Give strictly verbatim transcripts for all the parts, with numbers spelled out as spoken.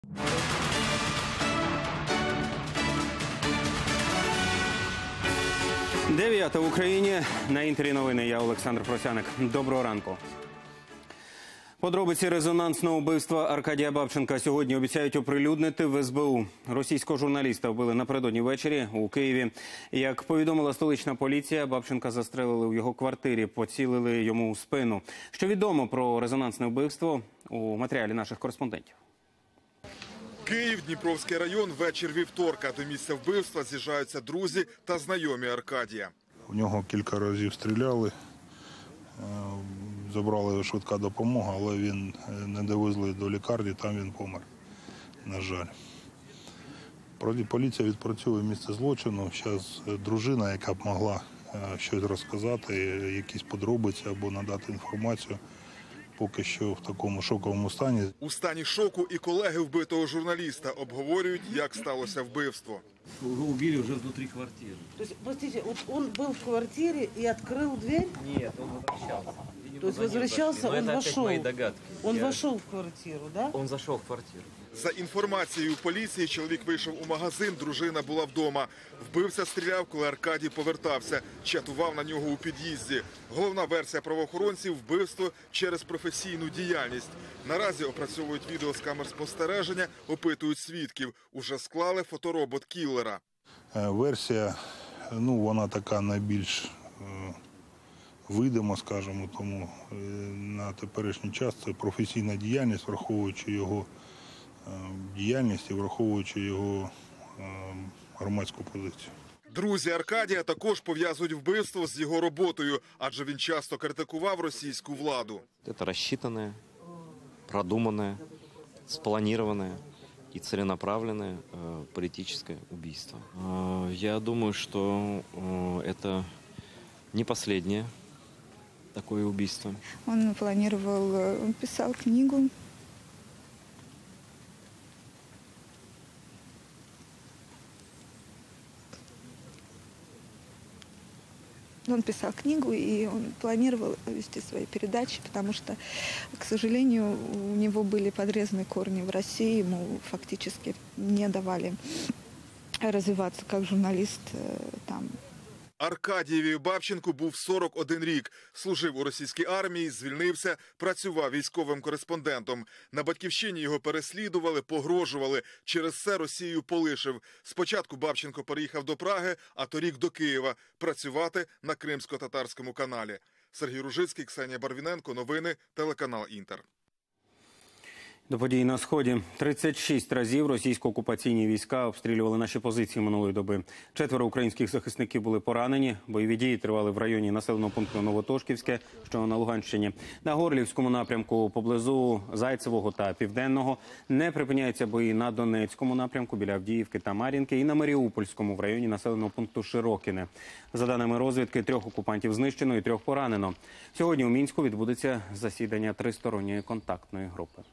Дев'ята в Україні. На Інтері новини. Я Олександр Просяник. Доброго ранку. Подробиці резонансного вбивства Аркадія Бабченка сьогодні обіцяють оприлюднити в ес бе у. Російського журналіста вбили напередодні ввечері у Києві. Як повідомила столична поліція, Бабченка застрелили у його квартирі, поцілили йому у спину. Що відомо про резонансне вбивство у матеріалі наших кореспондентів. Київ, Дніпровський район, вечір вівторка. До місця вбивства з'їжджаються друзі та знайомі Аркадія. У нього кілька разів стріляли, забрали швидка допомога, але він не довезли до лікарні, там він помер, на жаль. Поліція відпрацьовує місце злочину. Зараз дружина, яка б могла щось розказати, якісь подробиці або надати інформацію, поки що в такому шоковому стані. У стані шоку і колеги вбитого журналіста обговорюють, як сталося вбивство. Его убили уже внутри квартиры. То есть, простите, вот он был в квартире и открыл дверь? Нет, он возвращался. То есть возвращался, он вошел. Мои догадки. Он Я... вошел в квартиру, да? Он зашел в квартиру. За інформацією поліції, чоловік вийшов у магазин, дружина була вдома. Вбивця стріляв, коли Аркадій повертався. Чатував на нього у під'їзді. Головна версія правоохоронців – вбивство через професійну діяльність. Наразі опрацьовують відео з камер спостереження, опитують свідків. Уже склали фоторобот кіллера. Версія, ну, вона така найбільш видимо, скажімо, тому на теперішній час це професійна діяльність, враховуючи його діяльність і враховуючи його громадську позицію. Друзі Аркадія також пов'язують вбивство з його роботою, адже він часто критикував російську владу. Це розчитане, продумане, спланироване и целенаправленное э, политическое убийство. Э, я думаю, что э, это не последнее такое убийство. Он планировал, он писал книгу. Он писал книгу, и он планировал вести свои передачи, потому что, к сожалению, у него были подрезаны корни в России, ему фактически не давали развиваться как журналист там. Аркадієві Бабченку був сорок один рік. Служив у російській армії, звільнився, працював військовим кореспондентом. На батьківщині його переслідували, погрожували. Через це Росію полишив. Спочатку Бабченко переїхав до Праги, а торік до Києва. Працювати на Кримсько-татарському каналі. Сергій Ружицький, Ксенія Барвіненко. Новини, телеканал Інтер. До подій на Сході. тридцять шість разів російсько-окупаційні війська обстрілювали наші позиції минулої доби. Четверо українських захисників були поранені. Бойові дії тривали в районі населеного пункту Новотошківське, що на Луганщині. На Горлівському напрямку поблизу Зайцевого та Південного не припиняються бої на Донецькому напрямку біля Авдіївки та Мар'їнки і на Маріупольському в районі населеного пункту Широкине. За даними розвідки, трьох окупантів знищено і трьох поранено. Сьогодні у Мінську відбудеться засідання тристоронньої контактної групи.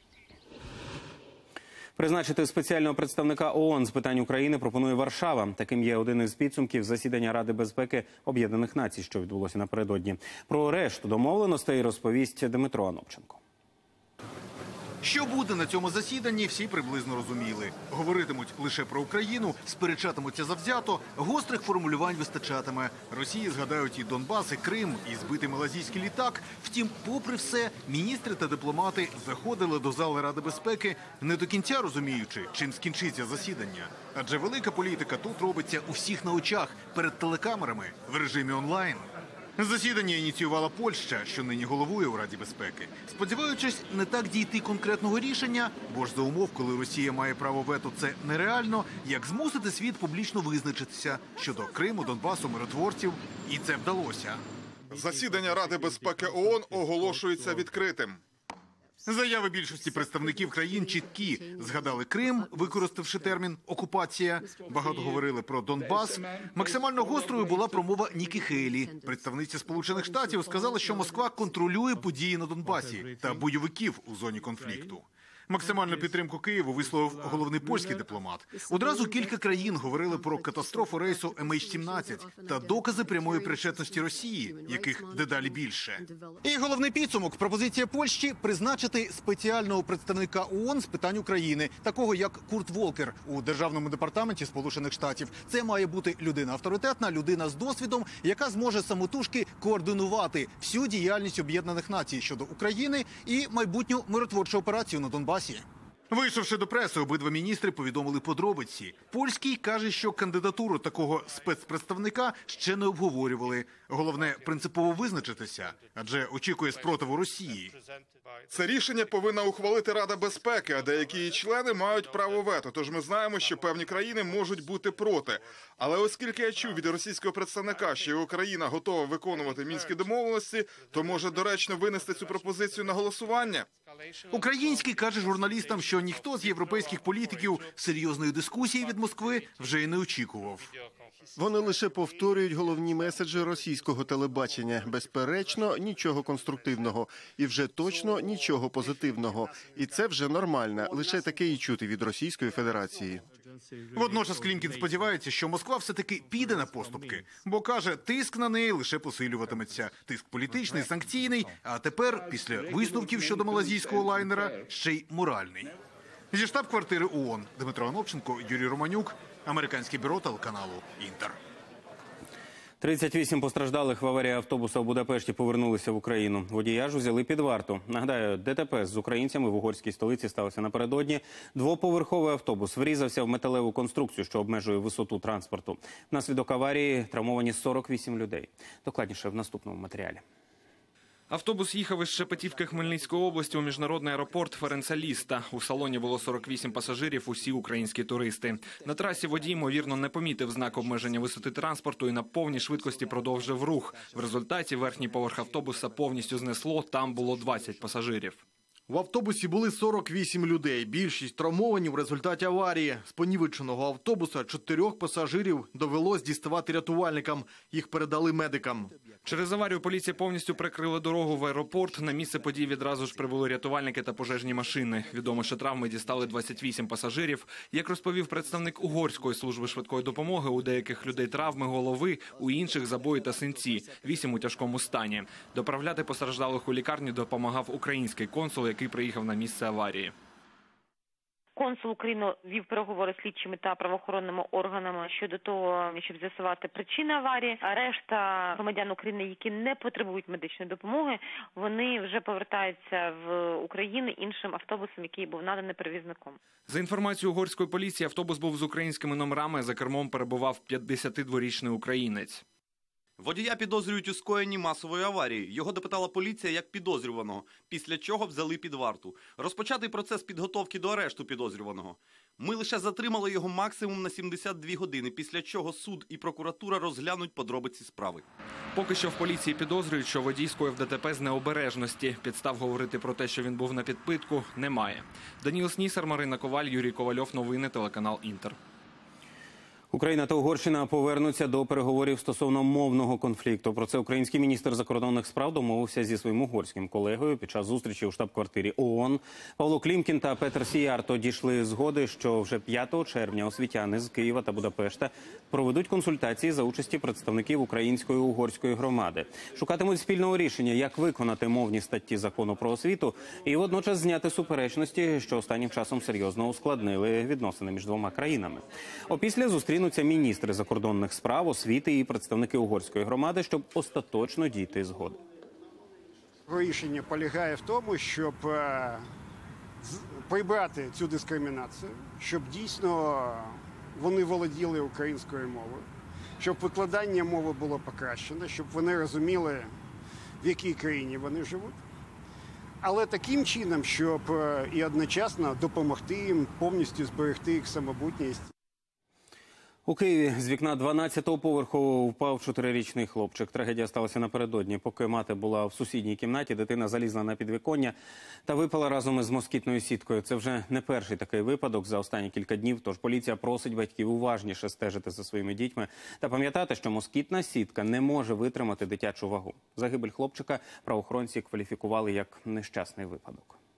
Призначити спеціального представника ООН з питань України пропонує Варшава. Таким є один із підсумків засідання Ради безпеки Об'єднаних Націй, що відбулося напередодні. Про решту домовленостей розповість Дмитро Анопченко. Що буде на цьому засіданні, всі приблизно розуміли. Говоритимуть лише про Україну, сперечатимуться завзято, гострих формулювань вистачатиме. Росії згадають і Донбас, і Крим, і збитий малазійський літак. Втім, попри все, міністри та дипломати заходили до зали Ради безпеки, не до кінця розуміючи, чим скінчиться засідання. Адже велика політика тут робиться у всіх на очах, перед телекамерами, в режимі онлайн. Засідання ініціювала Польща, що нині головує у Раді безпеки. Сподіваючись не так дійти конкретного рішення, бо ж за умов, коли Росія має право вето, це нереально, як змусити світ публічно визначитися щодо Криму, Донбасу, миротворців. І це вдалося. Засідання Ради безпеки ООН оголошується відкритим. Заяви більшості представників країн чіткі. Згадали Крим, використавши термін «окупація». Багато говорили про Донбас. Максимально гострою була промова Нікі Хейлі. Представниця Сполучених Штатів сказала, що Москва контролює події на Донбасі та бойовиків у зоні конфлікту. Максимальну підтримку Києву висловив головний польський дипломат. Одразу кілька країн говорили про катастрофу рейсу ем ейч сімнадцять та докази прямої причетності Росії, яких дедалі більше. І головний підсумок – пропозиція Польщі призначити спеціального представника ООН з питань України, такого як Курт Волкер у Державному департаменті Сполучених Штатів. Це має бути людина авторитетна, людина з досвідом, яка зможе самотужки координувати всю діяльність Об'єднаних Націй щодо України і майбутню миротворчу операцію на Донбасі. Вийшовши до преси, обидва міністри повідомили подробиці. Польський каже, що кандидатуру такого спецпредставника ще не обговорювали. Головне – принципово визначитися, адже очікує спротиву Росії. Це рішення повинна ухвалити Рада безпеки, а деякі її члени мають право вето. Тож ми знаємо, що певні країни можуть бути проти. Але оскільки я чув від російського представника, що його країна готова виконувати мінські домовленості, то може доречно винести цю пропозицію на голосування? Український каже журналістам, що ніхто з європейських політиків серйозної дискусії від Москви вже й не очікував. Вони лише повторюють головні меседжі російського телебачення. Безперечно, нічого конструктивного. І вже точно нічого позитивного. І це вже нормально. Лише таке і чути від Російської Федерації. Водночас Клімкін сподівається, що Москва все-таки піде на поступки. Бо, каже, тиск на неї лише посилюватиметься. Тиск політичний, санкційний, а тепер, після висновків щодо малазійського лайнера, ще й моральний. Зі штаб-квартири ООН Дмитро Анопченко, Юрій Романюк, Американське бюро телеканалу «Інтер». тридцять вісім постраждалих в аварії автобуса в Будапешті повернулися в Україну. Водія ж взяли під варту. Нагадаю, ДТП з українцями в угорській столиці сталося напередодні. Двоповерховий автобус врізався в металеву конструкцію, що обмежує висоту транспорту. Внаслідок аварії травмовані сорок вісім людей. Докладніше в наступному матеріалі. Автобус їхав із Шепетівки Хмельницької області у міжнародний аеропорт Ференца Ліста. У салоні було сорок вісім пасажирів, усі українські туристи. На трасі водій, ймовірно, не помітив знак обмеження висоти транспорту і на повній швидкості продовжив рух. В результаті верхній поверх автобуса повністю знесло, там було двадцять пасажирів. В автобусі були сорок вісім людей. Більшість травмовані в результаті аварії. З понівеченого автобуса чотирьох пасажирів довелось діставати рятувальникам. Їх передали медикам. Через аварію поліція повністю прикрила дорогу в аеропорт. На місце подій відразу ж прибули рятувальники та пожежні машини. Відомо, що травми дістали двадцять вісім пасажирів. Як розповів представник Угорської служби швидкої допомоги, у деяких людей травми голови, у інших забої та синці. Вісім у тяжкому стані. Доправляти постраждалих у лікарні допомагав український консул, який приїхав на місце аварії. Консул України вів переговори з слідчими та правоохоронними органами щодо того, щоб з'ясувати причини аварії. А решта громадян України, які не потребують медичної допомоги, вони вже повертаються в Україну іншим автобусом, який був наданий перевізником. За інформацією угорської поліції, автобус був з українськими номерами, за кермом перебував п'ятдесятидворічний українець. Водія підозрюють у скоєнні масової аварії. Його допитала поліція як підозрюваного, після чого взяли під варту. Розпочатий процес підготовки до арешту підозрюваного. Ми лише затримали його максимум на сімдесят дві години, після чого суд і прокуратура розглянуть подробиці справи. Поки що в поліції підозрюють, що водій скоїв ДТП з необережності. Підстав говорити про те, що він був на підпитку, немає. Даніл Снісар, Марина Коваль, Юрій Ковальов. Новини, телеканал «Інтер». Україна та Угорщина повернуться до переговорів стосовно мовного конфлікту. Про це український міністр закордонних справ домовився зі своїм угорським колегою під час зустрічі у штаб-квартирі ООН. Павло Клімкін та Петер Сіярто дійшли згоди, що вже п'ятого червня освітяни з Києва та Будапешта проведуть консультації за участі представників української і угорської громади. Шукатимуть спільного рішення, як виконати мовні статті закону про освіту і водночас зняти суперечності, що останнім часом серйозно ускладнили відносини між двома країнами. Опісля зустрінуться міністри закордонних справ, освіти і представники угорської громади, щоб остаточно дійти згоди. Рішення полягає в тому, щоб прибрати цю дискримінацію, щоб дійсно вони володіли українською мовою, щоб викладання мови було покращено, щоб вони розуміли, в якій країні вони живуть. Але таким чином, щоб і одночасно допомогти їм повністю зберегти їх самобутність. У Києві з вікна дванадцятого поверху впав чотирирічний хлопчик. Трагедія сталася напередодні. Поки мати була в сусідній кімнаті, дитина залізла на підвіконня та випала разом із москітною сіткою. Це вже не перший такий випадок за останні кілька днів, тож поліція просить батьків уважніше стежити за своїми дітьми та пам'ятати, що москітна сітка не може витримати дитячу вагу. Загибель хлопчика правоохоронці кваліфікували як нещасний випадок.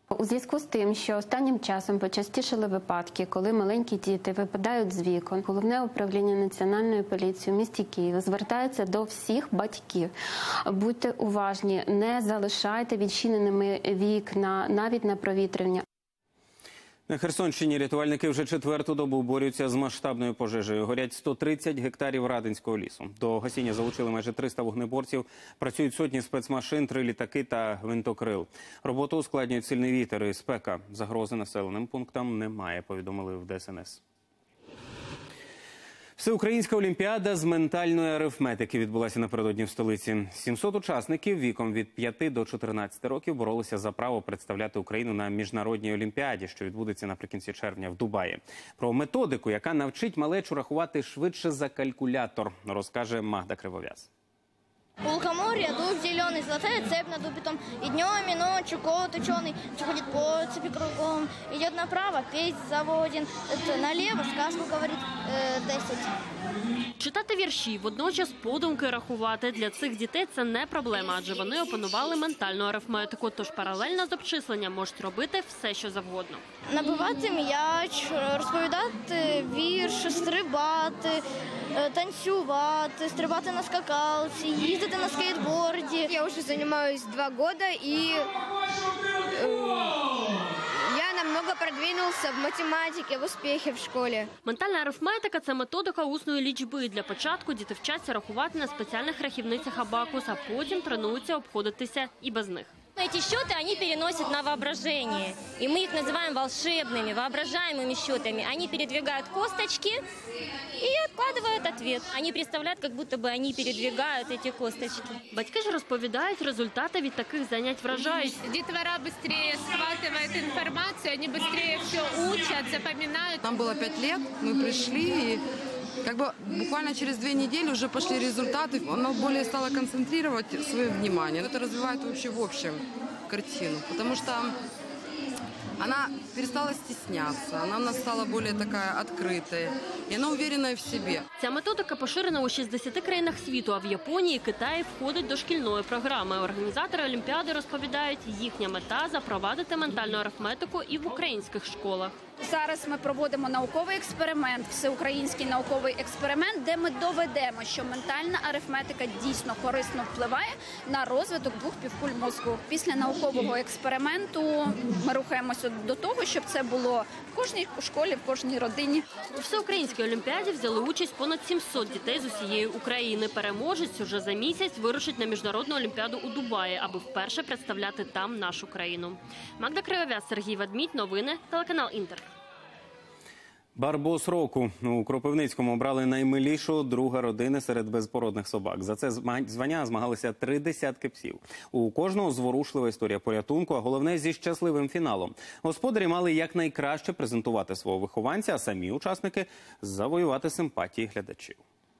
У зв'язку з тим, що останнім часом почастішали випадки, коли маленькі діти випадають з вікон, Головне управління Національної поліції у місті Києві звертається до всіх батьків. Будьте уважні, не залишайте відчиненими вікна, навіть на провітрювання. На Херсонщині рятувальники вже четверту добу борються з масштабною пожежею. Горять сто тридцять гектарів радинського лісу. До гасіння залучили майже триста вогнеборців. Працюють сотні спецмашин, три літаки та гвинтокрил. Роботу ускладнюють сильний вітер і спека. Загрози населеним пунктам немає, повідомили в Де Ес Ен Ес. Всеукраїнська олімпіада з ментальної арифметики відбулася напередодні в столиці. сімсот учасників віком від п'яти до чотирнадцяти років боролися за право представляти Україну на міжнародній олімпіаді, що відбудеться наприкінці червня в Дубаї. Про методику, яка навчить малечу рахувати швидше за калькулятор, розкаже Магда Кривов'яз. У лукоморья дуб зеленый, золотая цепь на дубе, там и днем, и ночью кот ученый ходит по цепи кругом, идет направо, петь заводен, это налево сказку говорит э, десять. Читати вірші, водночас подумки рахувати – для цих дітей це не проблема, адже вони опанували ментальну арифметику, тож паралельно з обчисленням можуть робити все, що завгодно. Набивати м'яч, розповідати вірш, стрибати, танцювати, стрибати на скакалці, їздити на скейтборді. Я вже займаюся два роки і я намного продвинулся в математике, в успехе в школі. Ментальна арифметика – це методика усної лічби. Для початку діти вчаться рахувати на спеціальних рахівницях абакус, а потім тренуються обходитися і без них. Эти счеты они переносят на воображение, и мы их называем волшебными, воображаемыми счетами. Они передвигают косточки и откладывают ответ. Они представляют, как будто бы они передвигают эти косточки. Батьки ж розповідають, результати від таких занять вражають. Детвора быстрее схватывает информацию, они быстрее все учат, запоминают. Нам было пять лет, мы пришли и... Как бы буквально через две недели уже пошли результаты, она более стала концентрировать свое внимание. Это развивает вообще в общем картину, потому что она перестала стесняться, она у нас стала более такая открытая, и она уверенная в себе. Ця методика поширена у шістдесяти країнах світу, а в Японії і Китаї входить до шкільної програми. Організатори Олімпіади розповідають, їхня мета – запровадити ментальну арифметику і в українських школах. Зараз ми проводимо науковий експеримент, всеукраїнський науковий експеримент, де ми доведемо, що ментальна арифметика дійсно корисно впливає на розвиток двох півкуль мозку. Після наукового експерименту ми рухаємося до того, щоб це було в кожній школі, в кожній родині. У всеукраїнській олімпіаді взяли участь понад сімсот дітей з усієї України. Переможець уже за місяць вирушить на міжнародну олімпіаду у Дубаї, аби вперше представляти там нашу країну. Магда Кривов'яз, Сергій Ведмідь, новини, телеканал Інтер. Барбос року. У Кропивницькому обрали наймилішого друга родини серед безпородних собак. За це звання змагалися три десятки псів. У кожного зворушлива історія порятунку, а головне – зі щасливим фіналом. Господарі мали якнайкраще презентувати свого вихованця, а самі учасники – завоювати симпатії глядачів.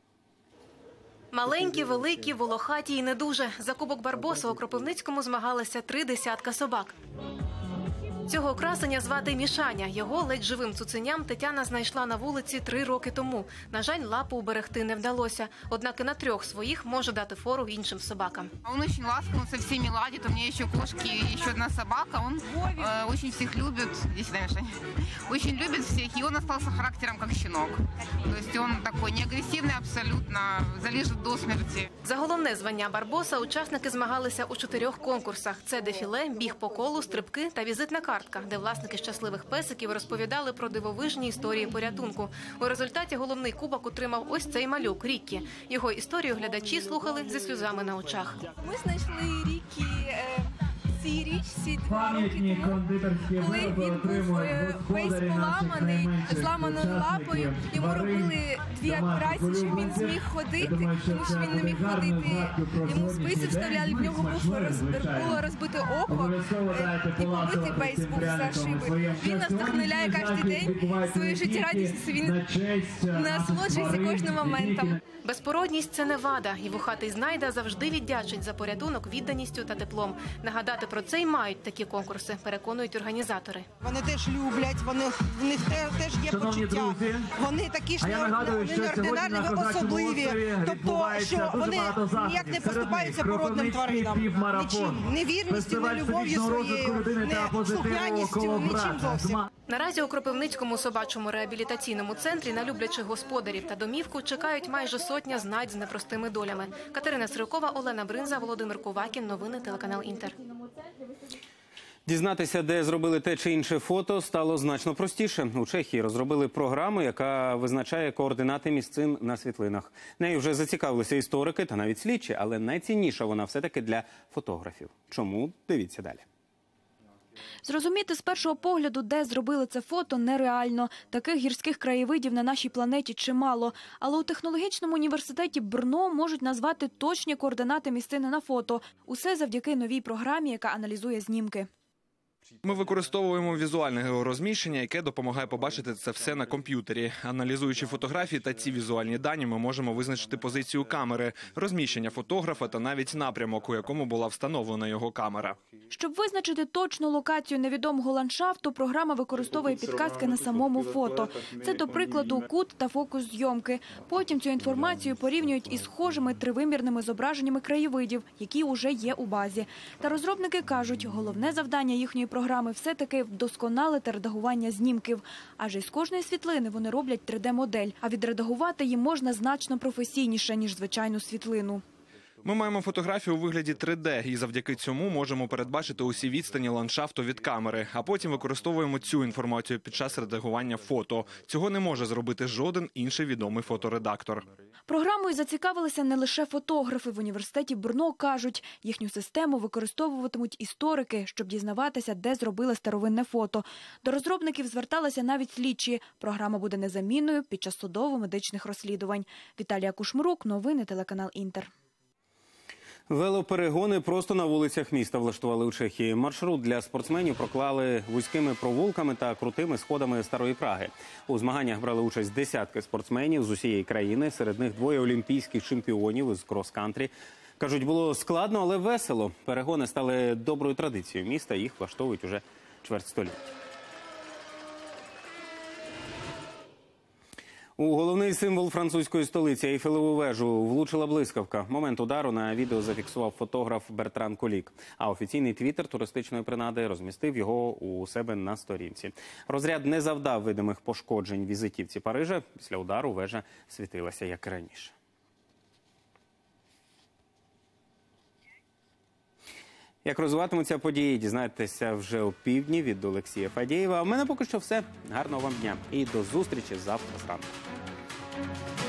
Маленькі, великі, волохаті і не дуже. За кубок Барбоса у Кропивницькому змагалися три десятка собак. Цього красення звати Мішаня. Його ледь живим цуценям Тетяна знайшла на вулиці три роки тому. На жаль, лапу уберегти не вдалося. Однак і на трьох своїх може дати фору іншим собакам. Он очень ласковый, со всеми ладит. У меня еще кошки, еще одна собака. Он э, очень всех любит. Иди сюда, Мишаня. Очень любит всех. И он остался характером как щенок. То есть он такой неагрессивный абсолютно, залежит до смерти. За головне звання Барбоса учасники змагалися у чотирьох конкурсах. Це дефіле, біг по колу, стрибки та візитна картка, де власники щасливих песиків розповідали про дивовижні історії порятунку. У результаті головний кубок отримав ось цей малюк – Ріккі. Його історію глядачі слухали зі сльозами на очах. Ми знайшли Ріккі в цій річці два роки тому, коли він був весь поламаний, зламаною лапою. Йому робили дві операції, щоб він зміг ходити, тому що він не міг ходити. Йому спиці вставляли, в нього було розбите око і побитий бейс був за шиби. Він нас вдохновляє кожен день своєю життєрадістю, він насолоджується кожним моментом. Безпородність – це не вада, і вухатий знайда завжди віддячить за порятунок відданістю та теплом. Нагадати про це й мають такі конкурси, переконують організатори. Вони теж люблять, вони, в них теж є Шановні почуття. друзі, Вони такі ж а я нагадую, що неординарні, сьогодні на особливі. Козачому Тобто, острові що відбувається вони дуже багато заходів. ніяк не Серед поступаються них породним Кропивницький тваринам. півмарафон. Нічим. Не вірністю, Фестиваль не любов'ю всебічного розвитку своєю, людини та не позитиву слухняністю, коло нічим брата. зовсім. Наразі у Кропивницькому собачому реабілітаційному центрі на люблячих господарів та домівку чекають майже сотня знать з непростими долями. Катерина Сирокова, Олена Бринза, Володимир Кувакін. Новини телеканал Інтер. Дізнатися, де зробили те чи інше фото, стало значно простіше. У Чехії розробили програму, яка визначає координати місцин на світлинах. Нею вже зацікавилися історики та навіть слідчі, але найцінніша вона все-таки для фотографів. Чому? Дивіться далі. Зрозуміти з першого погляду, де зробили це фото, нереально. Таких гірських краєвидів на нашій планеті чимало. Але у технологічному університеті Брно можуть назвати точні координати місцини на фото. Усе завдяки новій програмі, яка аналізує знімки. Ми використовуємо візуальне георозміщення, яке допомагає побачити це все на комп'ютері. Аналізуючи фотографії та ці візуальні дані, ми можемо визначити позицію камери, розміщення фотографа та навіть напрямок, у якому була встановлена його камера. Щоб визначити точну локацію невідомого ландшафту, програма використовує підказки на самому фото. Це, до прикладу, кут та фокус зйомки. Потім цю інформацію порівнюють із схожими тривимірними зображеннями краєвидів, які вже є у базі. Та розробники кажуть, головне завдання їхньої програми все-таки вдосконалити редагування знімків. Адже з кожної світлини вони роблять три де-модель, а відредагувати її можна значно професійніше, ніж звичайну світлину. Ми маємо фотографію у вигляді три де, і завдяки цьому можемо передбачити усі відстані ландшафту від камери, а потім використовуємо цю інформацію під час редагування фото. Цього не може зробити жоден інший відомий фоторедактор. Програмою зацікавилися не лише фотографи. В університеті Брно кажуть, їхню систему використовуватимуть історики, щоб дізнаватися, де зробили старовинне фото. До розробників зверталися навіть слідчі. Програма буде незамінною під час судово-медичних розслідувань. Віталія Кушмрук, новини телеканал Інтер. Велоперегони просто на вулицях міста влаштували у Чехії. Маршрут для спортсменів проклали вузькими провулками та крутими сходами Старої Праги. У змаганнях брали участь десятки спортсменів з усієї країни. Серед них двоє олімпійських чемпіонів із крос-кантрі. Кажуть, було складно, але весело. Перегони стали доброю традицією міста, їх влаштовують уже чверть століття. У головний символ французької столиці – Ейфелеву вежу влучила блискавка. Момент удару на відео зафіксував фотограф Бертран Колік. А офіційний твіттер туристичної принади розмістив його у себе на сторінці. Розряд не завдав видимих пошкоджень візитівці Парижа. Після удару вежа світилася, як і раніше. Як розвиватимуться події, дізнаєтеся вже о півдні від Олексія Фадєєва. А в мене поки що все. Гарного вам дня і до зустрічі завтра зранку.